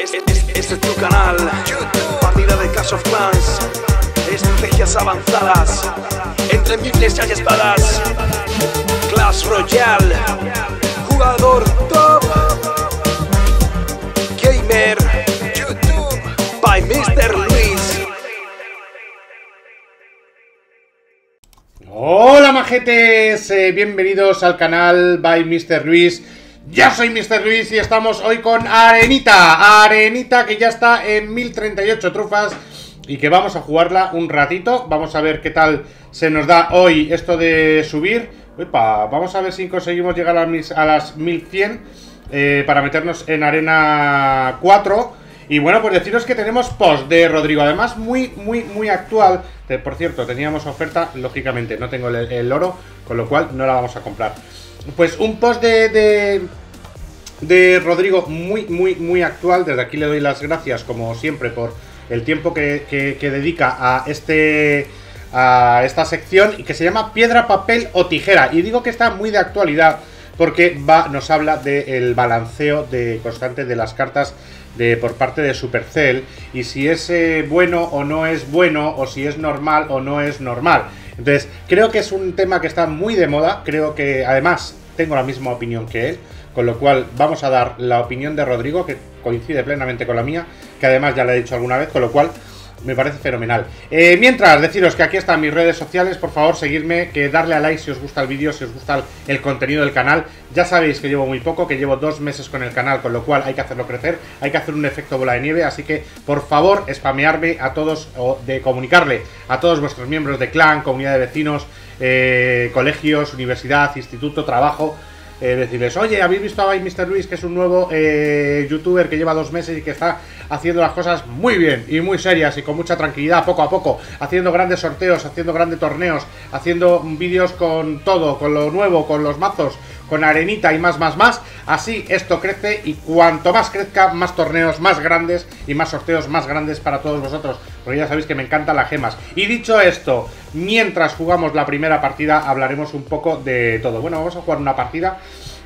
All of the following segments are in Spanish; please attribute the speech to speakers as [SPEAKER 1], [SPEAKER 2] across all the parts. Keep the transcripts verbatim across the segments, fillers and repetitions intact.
[SPEAKER 1] Este, este, este es tu canal, partida de Clash of Clans, estrategias avanzadas, entre miles hay espadas, Clash Royale, jugador top, gamer, YouTube, by mister Luis.
[SPEAKER 2] Hola majetes, eh, bienvenidos al canal by mister Luis. Yo soy mister Luis y estamos hoy con Arenita, Arenita que ya está en mil treinta y ocho trufas y que vamos a jugarla un ratito. Vamos a ver qué tal se nos da hoy esto de subir. Uepa, vamos a ver si conseguimos llegar a, mis, a las mil cien eh, para meternos en arena cuatro. Y bueno, pues deciros que tenemos post de Rodrigo, además muy, muy, muy actual. Por cierto, teníamos oferta, lógicamente no tengo el, el oro, con lo cual no la vamos a comprar. Pues un post de, de, de Rodrigo muy, muy, muy actual. Desde aquí le doy las gracias, como siempre, por el tiempo que, que, que dedica a este a esta sección, y que se llama Piedra, Papel o Tijera. Y digo que está muy de actualidad porque va, nos habla del balanceo de constante de las cartas de, por parte de Supercell, y si es eh, bueno o no es bueno, o si es normal o no es normal. Entonces, creo que es un tema que está muy de moda. Creo que, además, tengo la misma opinión que él, con lo cual vamos a dar la opinión de Rodrigo, que coincide plenamente con la mía, que además ya le he dicho alguna vez, con lo cual me parece fenomenal. Eh, mientras, deciros que aquí están mis redes sociales. Por favor, seguidme, que darle a like si os gusta el vídeo, si os gusta el, el contenido del canal. Ya sabéis que llevo muy poco, que llevo dos meses con el canal, con lo cual hay que hacerlo crecer, hay que hacer un efecto bola de nieve. Así que, por favor, spamearme a todos, o de comunicarle a todos vuestros miembros de clan, comunidad de vecinos, eh, colegios, universidad, instituto, trabajo. Eh, decirles, oye, ¿habéis visto a by mister Luis, que es un nuevo eh, youtuber que lleva dos meses y que está haciendo las cosas muy bien y muy serias y con mucha tranquilidad, poco a poco, haciendo grandes sorteos, haciendo grandes torneos, haciendo vídeos con todo, con lo nuevo, con los mazos, con Arenita y más, más, más? Así esto crece, y cuanto más crezca, más torneos más grandes y más sorteos más grandes para todos vosotros, porque ya sabéis que me encantan las gemas. Y dicho esto, mientras jugamos la primera partida, hablaremos un poco de todo. Bueno, vamos a jugar una partida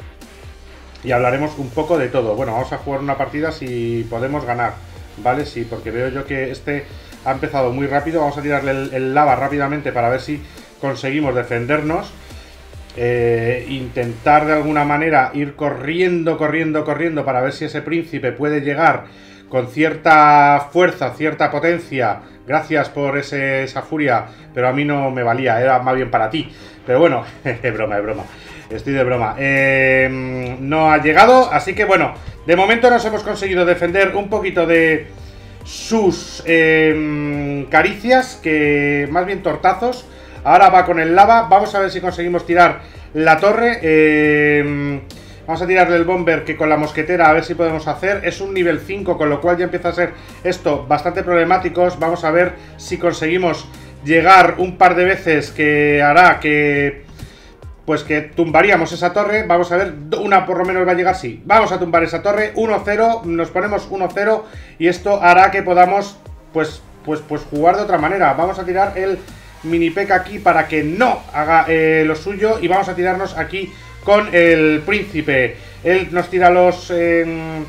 [SPEAKER 2] y hablaremos un poco de todo. Bueno, vamos a jugar una partida si podemos ganar, ¿vale? Sí, porque veo yo que este ha empezado muy rápido. Vamos a tirarle el, el lava rápidamente para ver si conseguimos defendernos. Eh, intentar de alguna manera ir corriendo, corriendo, corriendo para ver si ese príncipe puede llegar con cierta fuerza, cierta potencia. Gracias por ese, esa furia, pero a mí no me valía, era más bien para ti. Pero bueno, es broma, es broma. Estoy de broma. Eh, no ha llegado, así que bueno, de momento nos hemos conseguido defender un poquito de sus eh, caricias, que más bien tortazos. Ahora va con el lava. Vamos a ver si conseguimos tirar la torre. Eh, vamos a tirarle el bomber, que con la mosquetera a ver si podemos hacer. Es un nivel cinco, con lo cual ya empieza a ser esto bastante problemático. Vamos a ver si conseguimos llegar un par de veces, que hará que pues que tumbaríamos esa torre. Vamos a ver, una por lo menos va a llegar, sí. Vamos a tumbar esa torre, uno cero, nos ponemos uno cero, y esto hará que podamos pues, pues, pues jugar de otra manera. Vamos a tirar el mini P.E.K.K.A aquí para que no haga eh, lo suyo, y vamos a tirarnos aquí con el príncipe. Él nos tira los... Eh,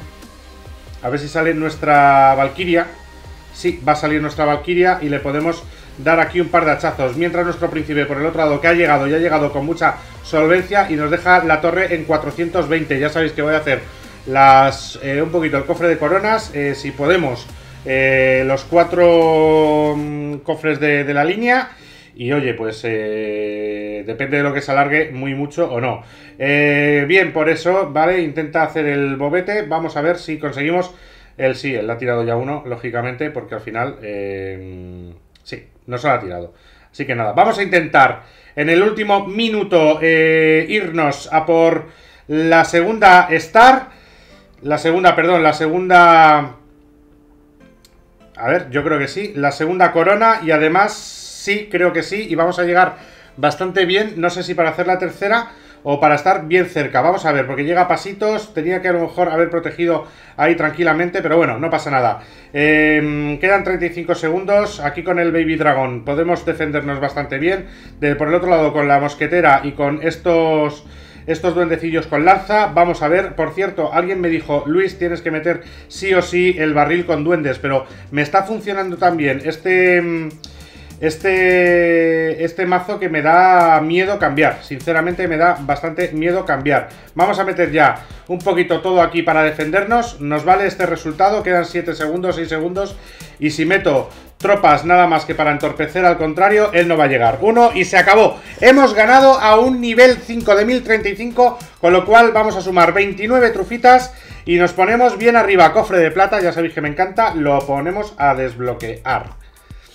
[SPEAKER 2] a ver si sale nuestra Valquiria. Sí, va a salir nuestra Valquiria y le podemos dar aquí un par de hachazos. Mientras nuestro príncipe por el otro lado, que ha llegado y ha llegado con mucha solvencia, y nos deja la torre en cuatrocientos veinte. Ya sabéis que voy a hacer las eh, un poquito el cofre de coronas, eh, si podemos, eh, los cuatro mm, cofres de, de la línea. Y oye, pues eh, depende de lo que se alargue muy mucho o no. Eh, bien, por eso, ¿vale? Intenta hacer el bobete. Vamos a ver si conseguimos el sí. Él ha tirado ya uno, lógicamente, porque al final eh, sí, nos lo ha tirado. Así que nada, vamos a intentar en el último minuto eh, irnos a por la segunda star. La segunda, perdón, la segunda... A ver, yo creo que sí. La segunda corona, y además... Sí, creo que sí, y vamos a llegar bastante bien. No sé si para hacer la tercera o para estar bien cerca. Vamos a ver, porque llega a pasitos. Tenía que a lo mejor haber protegido ahí tranquilamente, pero bueno, no pasa nada. Eh, quedan treinta y cinco segundos. Aquí con el Baby Dragon podemos defendernos bastante bien. De, por el otro lado, con la mosquetera y con estos estos duendecillos con lanza. Vamos a ver, por cierto, alguien me dijo, Luis, tienes que meter sí o sí el barril con duendes, pero me está funcionando también este... Este, este mazo que me da miedo cambiar. Sinceramente me da bastante miedo cambiar. Vamos a meter ya un poquito todo aquí para defendernos. Nos vale este resultado. Quedan siete segundos, seis segundos. Y si meto tropas nada más que para entorpecer al contrario, él no va a llegar. Uno y se acabó. Hemos ganado a un nivel cinco de mil treinta y cinco. Con lo cual vamos a sumar veintinueve trufitas. Y nos ponemos bien arriba. Cofre de plata, ya sabéis que me encanta. Lo ponemos a desbloquear.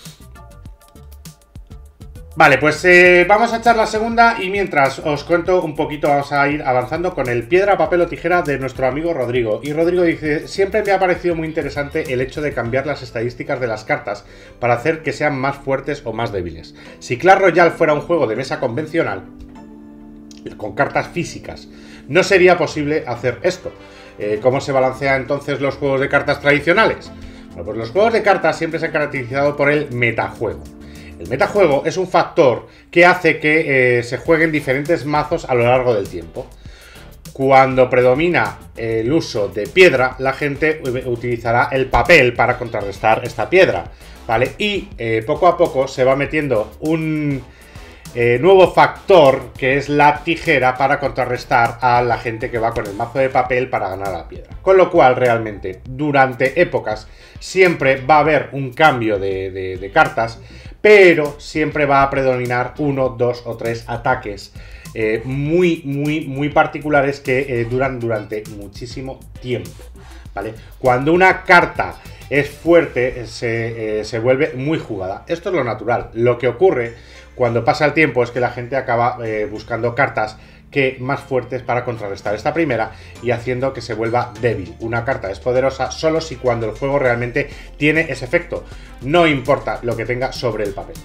[SPEAKER 2] Vale, pues eh, vamos a echar la segunda y mientras os cuento un poquito, vamos a ir avanzando con el piedra, papel o tijera de nuestro amigo Rodrigo. Y Rodrigo dice, siempre me ha parecido muy interesante el hecho de cambiar las estadísticas de las cartas para hacer que sean más fuertes o más débiles. Si Clash Royale fuera un juego de mesa convencional, con cartas físicas, no sería posible hacer esto. Eh, ¿Cómo se balancea entonces los juegos de cartas tradicionales? Bueno, pues los juegos de cartas siempre se han caracterizado por el metajuego. El metajuego es un factor que hace que eh, se jueguen diferentes mazos a lo largo del tiempo. Cuando predomina el uso de piedra, la gente utilizará el papel para contrarrestar esta piedra, ¿vale? Y eh, poco a poco se va metiendo un eh, nuevo factor que es la tijera para contrarrestar a la gente que va con el mazo de papel para ganar la piedra. Con lo cual, realmente, durante épocas siempre va a haber un cambio de, de, de cartas, pero siempre va a predominar uno, dos o tres ataques eh, muy, muy, muy particulares que eh, duran durante muchísimo tiempo, ¿vale? Cuando una carta es fuerte, se, eh, se vuelve muy jugada. Esto es lo natural. Lo que ocurre cuando pasa el tiempo es que la gente acaba eh, buscando cartas que más fuertes para contrarrestar esta primera y haciendo que se vuelva débil. Una carta es poderosa solo si cuando el juego realmente tiene ese efecto. No importa lo que tenga sobre el papel.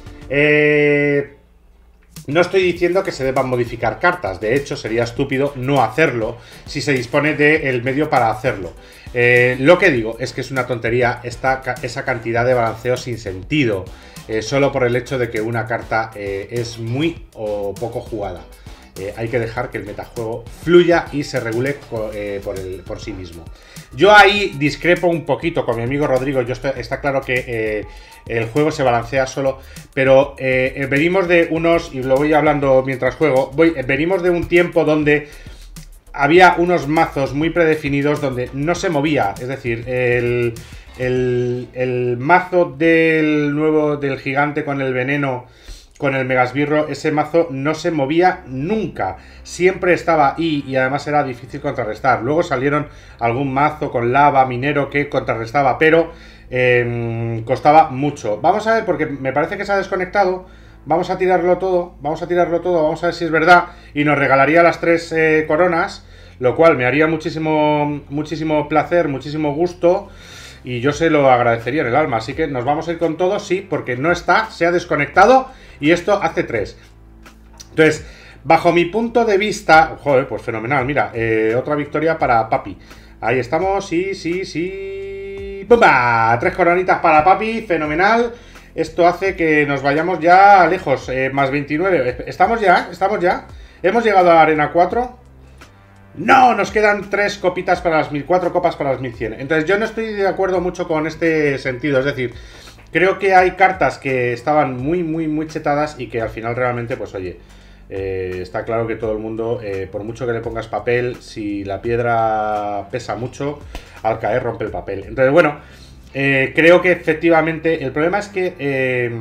[SPEAKER 2] Eh... No estoy diciendo que se deban modificar cartas, de hecho sería estúpido no hacerlo si se dispone del medio para hacerlo. Eh, lo que digo es que es una tontería esta, esa cantidad de balanceo sin sentido, eh, solo por el hecho de que una carta eh, es muy o poco jugada. Eh, hay que dejar que el metajuego fluya y se regule eh, por, el, por sí mismo. Yo ahí discrepo un poquito con mi amigo Rodrigo. Yo estoy, está claro que eh, el juego se balancea solo, pero eh, venimos de unos, y lo voy hablando mientras juego, voy, venimos de un tiempo donde había unos mazos muy predefinidos donde no se movía. Es decir, el, el, el mazo del nuevo del gigante con el veneno, con el megasbirro, ese mazo no se movía nunca, siempre estaba ahí y además era difícil contrarrestar. Luego salieron algún mazo con lava, minero que contrarrestaba, pero eh, costaba mucho. Vamos a ver, porque me parece que se ha desconectado. Vamos a tirarlo todo, vamos a tirarlo todo, vamos a ver si es verdad. Y nos regalaría las tres eh, coronas, lo cual me haría muchísimo, muchísimo placer, muchísimo gusto. Y yo se lo agradecería en el alma. Así que nos vamos a ir con todo, sí, porque no está, se ha desconectado. Y esto hace tres. Entonces, bajo mi punto de vista... Joder, pues fenomenal, mira, eh, otra victoria para Papi. Ahí estamos, sí, sí, sí... ¡Pumba! Tres coronitas para Papi, fenomenal. Esto hace que nos vayamos ya lejos, eh, más veintinueve. ¿Estamos ya? ¿Estamos ya? ¿Hemos llegado a la arena cuatro? No, nos quedan tres copitas para las mil, cuatro copas para las mil cien. Entonces yo no estoy de acuerdo mucho con este sentido, es decir... Creo que hay cartas que estaban muy, muy, muy chetadas y que al final realmente, pues oye, eh, está claro que todo el mundo, eh, por mucho que le pongas papel, si la piedra pesa mucho, al caer rompe el papel. Entonces, bueno, eh, creo que efectivamente, el problema es que, eh,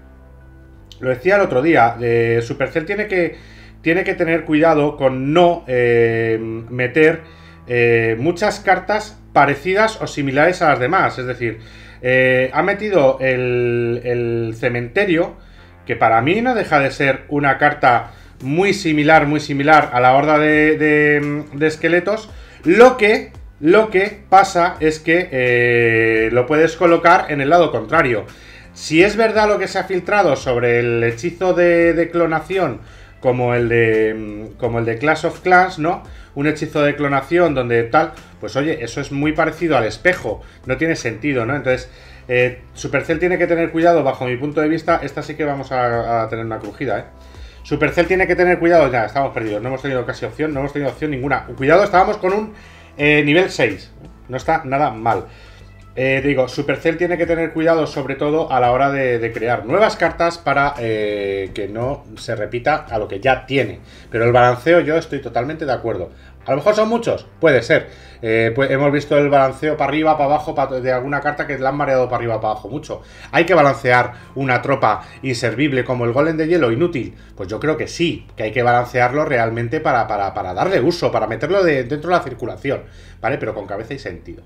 [SPEAKER 2] lo decía el otro día, eh, Supercell tiene que, tiene que tener cuidado con no eh, meter eh, muchas cartas parecidas o similares a las demás, es decir... Eh, ha metido el, el cementerio, que para mí no deja de ser una carta muy similar, muy similar a la horda de, de, de esqueletos. Lo que, lo que pasa es que eh, lo puedes colocar en el lado contrario. Si es verdad lo que se ha filtrado sobre el hechizo de, de clonación, como el de como el de Clash of Clans, ¿no? Un hechizo de clonación donde tal, pues oye, eso es muy parecido al espejo, no tiene sentido, ¿no? Entonces, eh, Supercell tiene que tener cuidado, bajo mi punto de vista. Esta sí que vamos a, a tener una crujida, ¿eh? Supercell tiene que tener cuidado. Ya, estamos perdidos. No hemos tenido casi opción. No hemos tenido opción ninguna. Cuidado, estábamos con un eh, nivel seis. No está nada mal. Eh, digo, Supercell tiene que tener cuidado sobre todo a la hora de, de crear nuevas cartas para eh, que no se repita a lo que ya tiene. Pero el balanceo yo estoy totalmente de acuerdo. A lo mejor son muchos, puede ser. Eh, pues hemos visto el balanceo para arriba, para abajo, para, de alguna carta que la han mareado para arriba, para abajo, mucho. ¿Hay que balancear una tropa inservible como el golem de hielo, inútil? Pues yo creo que sí, que hay que balancearlo realmente para, para, para darle uso, para meterlo de, dentro de la circulación, ¿vale? Pero con cabeza y sentido.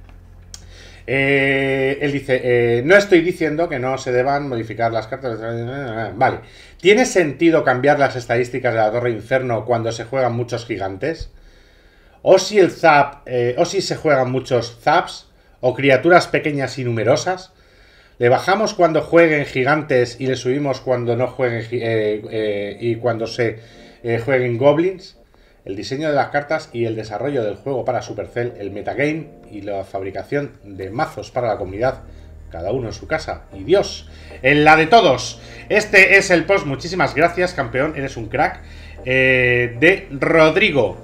[SPEAKER 2] Eh, él dice, eh, no estoy diciendo que no se deban modificar las cartas. Vale, ¿tiene sentido cambiar las estadísticas de la Torre Inferno cuando se juegan muchos gigantes? O si el zap, eh, o si se juegan muchos zaps o criaturas pequeñas y numerosas. ¿Le bajamos cuando jueguen gigantes y le subimos cuando no jueguen eh, eh, y cuando se eh, jueguen goblins? El diseño de las cartas y el desarrollo del juego para Supercell, el metagame y la fabricación de mazos para la comunidad, cada uno en su casa. Y Dios, en la de todos. Este es el post, muchísimas gracias, campeón, eres un crack, eh, de Rodrigo.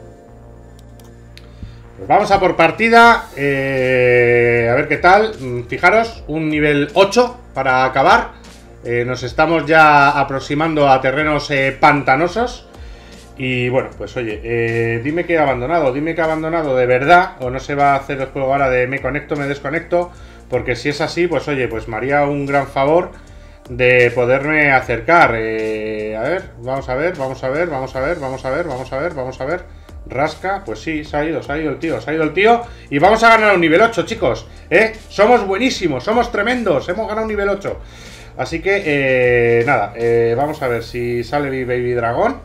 [SPEAKER 2] Pues vamos a por partida, eh, a ver qué tal. Fijaros, un nivel ocho para acabar. Eh, nos estamos ya aproximando a terrenos eh, pantanosos. Y bueno, pues oye, eh, dime que he abandonado, dime que he abandonado de verdad. O no se va a hacer el juego ahora de me conecto, me desconecto. Porque si es así, pues oye, pues me haría un gran favor de poderme acercar. eh, A ver, vamos a ver, vamos a ver, vamos a ver, vamos a ver, vamos a ver, vamos a ver. Rasca, pues sí, se ha ido, se ha ido el tío, se ha ido el tío. Y vamos a ganar un nivel ocho, chicos, ¿eh? Somos buenísimos, somos tremendos, hemos ganado un nivel ocho. Así que, eh, nada, eh, vamos a ver si sale mi Baby Dragón.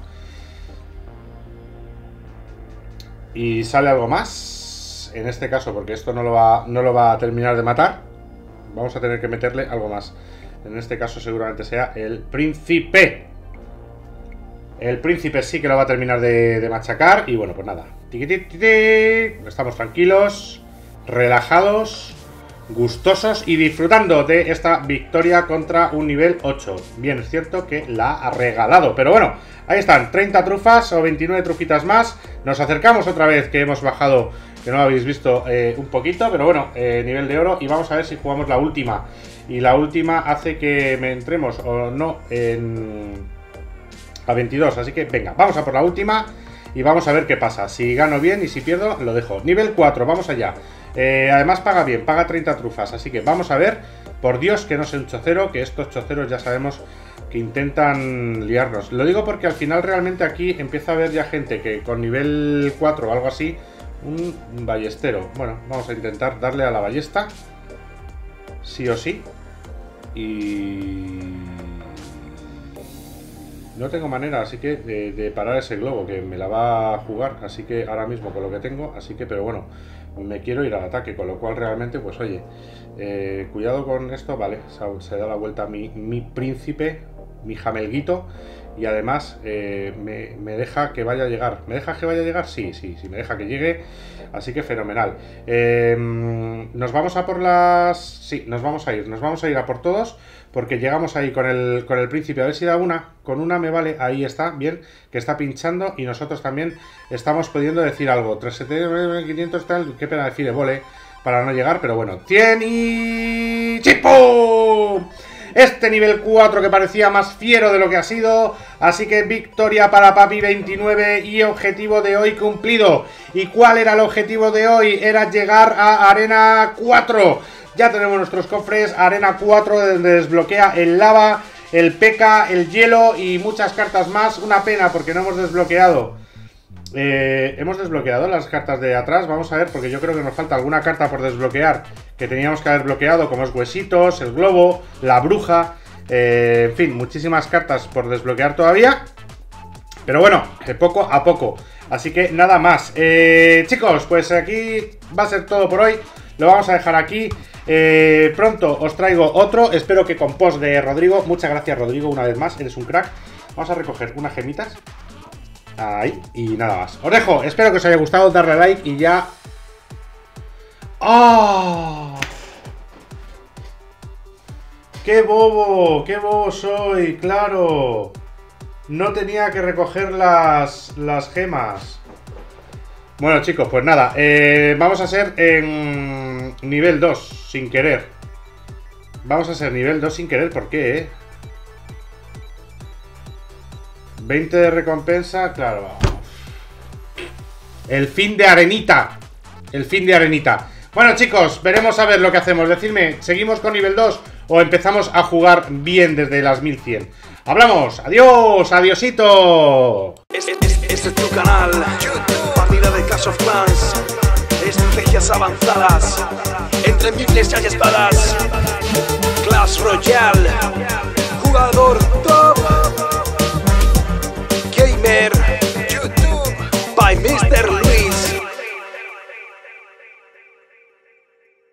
[SPEAKER 2] Y sale algo más. En este caso, porque esto no lo va, no lo va a terminar de matar, vamos a tener que meterle algo más. En este caso seguramente sea el príncipe. El príncipe sí que lo va a terminar de, de machacar. Y bueno, pues nada, estamos tranquilos, relajados, gustosos y disfrutando de esta victoria contra un nivel ocho. Bien, es cierto que la ha regalado, pero bueno, ahí están, treinta trufas o veintinueve trufitas más. Nos acercamos otra vez, que hemos bajado, que no lo habéis visto, eh, un poquito, pero bueno, eh, nivel de oro. Y vamos a ver si jugamos la última. Y la última hace que me entremos o no en a veintidós, así que venga, vamos a por la última y vamos a ver qué pasa. Si gano bien y si pierdo, lo dejo. Nivel cuatro, vamos allá. Eh, además paga bien, paga treinta trufas, así que vamos a ver. Por Dios que no sea un chocero, que estos choceros ya sabemos que intentan liarnos. Lo digo porque al final realmente aquí empieza a haber ya gente que con nivel cuatro o algo así, un ballestero. Bueno, vamos a intentar darle a la ballesta, sí o sí. Y no tengo manera, así que de, de parar ese globo, que me la va a jugar, así que ahora mismo con lo que tengo, así que, pero bueno, me quiero ir al ataque, con lo cual realmente, pues oye, eh, cuidado con esto, vale, se, se da la vuelta mi, mi príncipe, mi jamelguito, y además eh, me, me deja que vaya a llegar. ¿Me deja que vaya a llegar? Sí, sí, sí, me deja que llegue, así que fenomenal. Eh, nos vamos a por las... Sí, nos vamos a ir, nos vamos a ir a por todos, porque llegamos ahí con el, con el príncipe. A ver si da una, con una me vale, ahí está, bien, que está pinchando, y nosotros también estamos pudiendo decir algo. trescientos setenta y quinientos tal, qué pena decir vole para no llegar, pero bueno, cien y... ¡Chipo! Este nivel cuatro que parecía más fiero de lo que ha sido. Así que victoria para Papi veintinueve y objetivo de hoy cumplido. ¿Y cuál era el objetivo de hoy? Era llegar a Arena cuatro. Ya tenemos nuestros cofres. Arena cuatro, donde desbloquea el lava, el P K, el hielo y muchas cartas más. Una pena porque no hemos desbloqueado eh, Hemos desbloqueado las cartas de atrás. Vamos a ver, porque yo creo que nos falta alguna carta por desbloquear que teníamos que haber bloqueado, como es Huesitos, el Globo, la Bruja, eh, en fin, muchísimas cartas por desbloquear todavía. Pero bueno, de poco a poco. Así que nada más. eh, Chicos, pues aquí va a ser todo por hoy. Lo vamos a dejar aquí. eh, Pronto os traigo otro. Espero que con post de Rodrigo. Muchas gracias, Rodrigo, una vez más, eres un crack. Vamos a recoger unas gemitas. Ahí, y nada más. Os dejo, espero que os haya gustado, darle a like y ya... ¡Ah! ¡Qué bobo! ¡Qué bobo soy! ¡Claro! no tenía que recoger las, las gemas. Bueno, chicos, pues nada. Eh, vamos a ser en nivel dos, sin querer. Vamos a ser nivel dos sin querer, ¿por qué, eh? veinte de recompensa, claro. El fin de Arenita. El fin de Arenita. Bueno, chicos, veremos a ver lo que hacemos. Decidme, ¿seguimos con nivel dos o empezamos a jugar bien desde las mil cien? ¡Hablamos! ¡Adiós! ¡Adiosito!
[SPEAKER 1] Este, este, este es tu canal, partida de Clash of Clans, estrategias avanzadas, entre miles y espadas, Clash Royale.